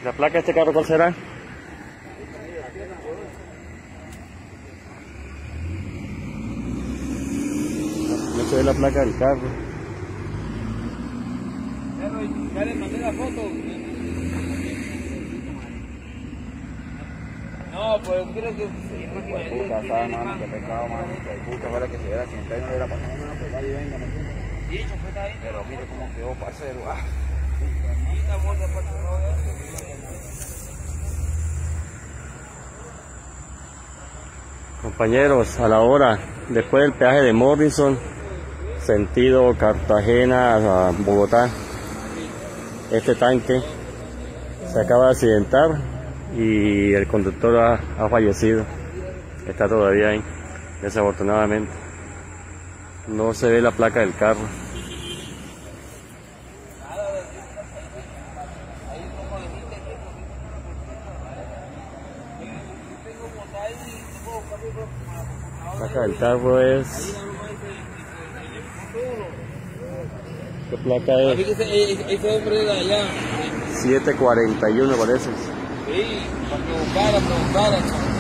¿La placa de este carro cuál será? No se ve la placa del carro. Ya le mandé la foto. No, pues quiero que... Puta, sabe, mano, que pecado, mano. Que puta fuera que se hubiera sentado y no le hubiera pasado una pegada y venga, ¿me entiendes? Pero mire cómo quedó, parcero. Compañeros, a la hora, después del peaje de Morrison, sentido Cartagena a Bogotá, este tanque se acaba de accidentar y el conductor ha fallecido. Está todavía ahí, desafortunadamente. No se ve la placa del carro. La placa del carro es... ¿Qué placa es? Ese hombre de allá. 741 parece. Sí, para que buscara.